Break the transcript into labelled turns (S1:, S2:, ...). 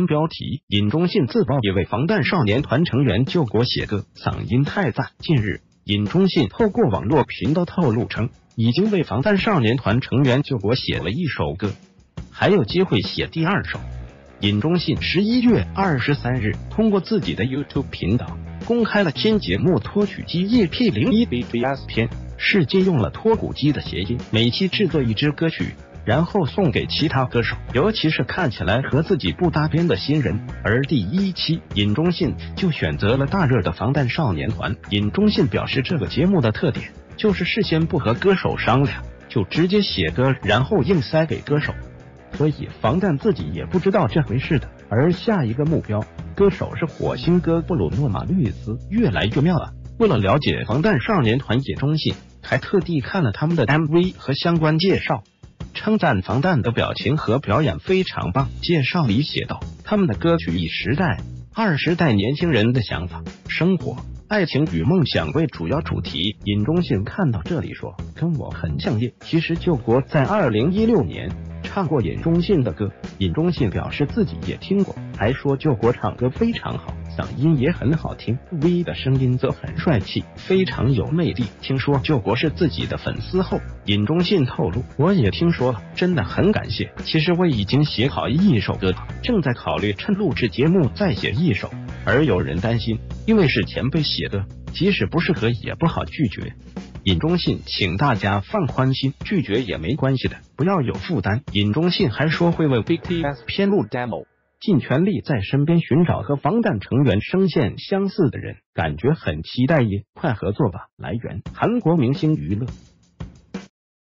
S1: 标题：尹忠信自曝也为防弹少年团成员救国写歌，嗓音太赞。近日，尹忠信透过网络频道透露称，已经为防弹少年团成员救国写了一首歌，还有机会写第二首。尹忠信11月23日通过自己的 YouTube 频道公开了新节目《脱曲机 EP01 BTS 篇》，是借用了脱骨机的谐音，每期制作一支歌曲，然后送给其他歌手，尤其是看起来和自己不搭边的新人。而第一期，尹忠信就选择了大热的防弹少年团。尹忠信表示，这个节目的特点就是事先不和歌手商量，就直接写歌，然后硬塞给歌手。所以防弹自己也不知道这回事的。而下一个目标歌手是火星哥布鲁诺马律斯，越来越妙了。为了了解防弹少年团，尹忠信还特地看了他们的 MV 和相关介绍，称赞防弹的表情和表演非常棒。介绍里写道，他们的歌曲以10代、20代年轻人的想法、生活、爱情与梦想为主要主题。尹忠信看到这里说，跟我很像耶。其实救国在2016年唱过尹忠信的歌，尹忠信表示自己也听过，还说救国唱歌非常好，嗓音也很好听 ，V 的声音则很帅气，非常有魅力。听说救国是自己的粉丝后，尹忠信透露，我也听说了，真的很感谢。其实我已经写好一首歌了，正在考虑趁录制节目再写一首。而有人担心，因为是前辈写的，即使不适合也不好拒绝。尹忠信请大家放宽心，拒绝也没关系的，不要有负担。尹忠信还说会为 BTS 篇录 demo， 尽全力在身边寻找和防弹成员声线相似的人，感觉很期待耶，快合作吧。来源：韩国明星娱乐。